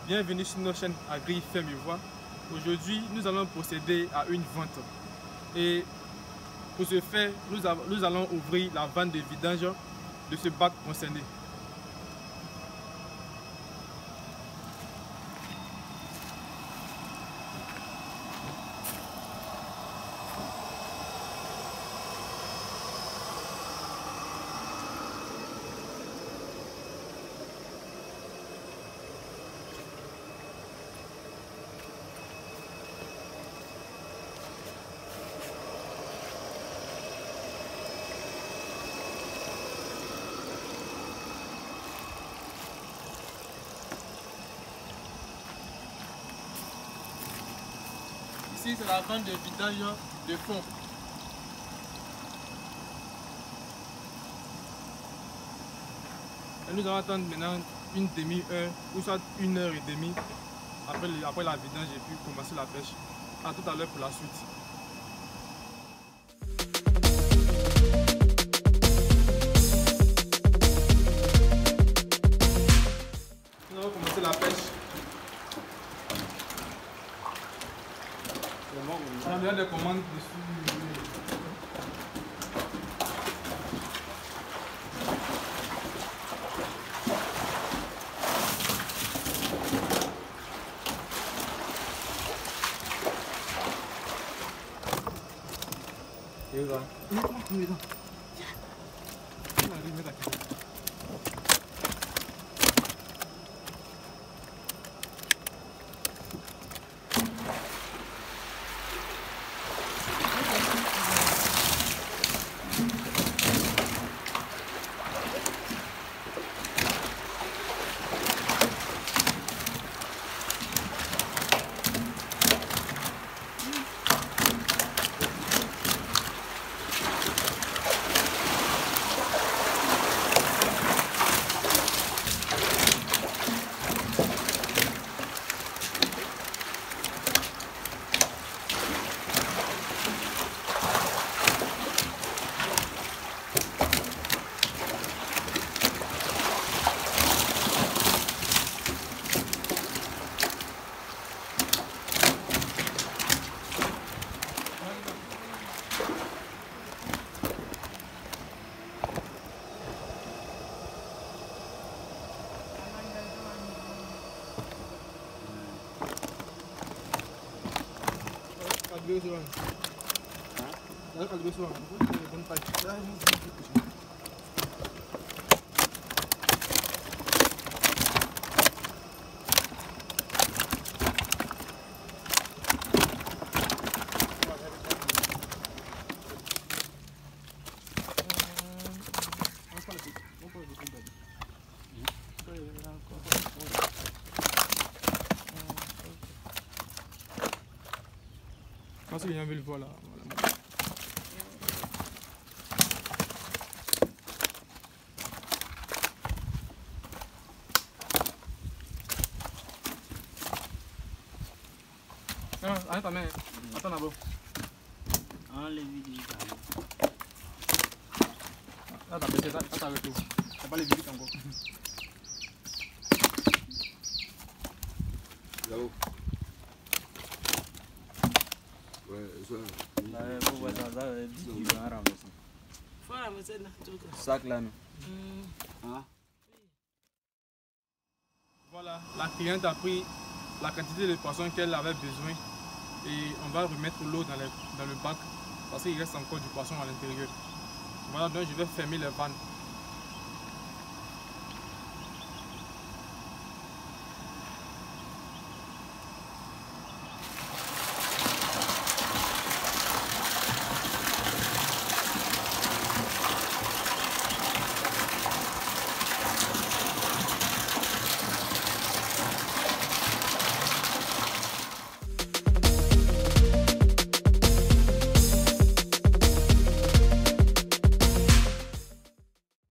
Bienvenue sur notre chaîne Agri Ferme et Voix. Aujourd'hui, nous allons procéder à une vente. Et pour ce faire, nous allons ouvrir la vanne de vidange de ce bac concerné. Ici, c'est la vanne de vidange de fond. Et nous allons attendre maintenant une demi-heure ou soit 1h30 après la vidange et puis commencer la pêche. A tout à l'heure pour la suite. Nous allons commencer la pêche. On a des commandes dessus. Je pense qu'il y a un le voilà. Non, arrête ta main. Attends d'abord. Enlève vite. Là, t'as baissé, t'as retour. T'as pas les visites encore. Là-haut. Ouais, ça. Sac là, non. Voilà, la cliente a pris la quantité de poissons qu'elle avait besoin et on va remettre l'eau dans le bac parce qu'il reste encore du poisson à l'intérieur. Voilà, donc je vais fermer les vannes.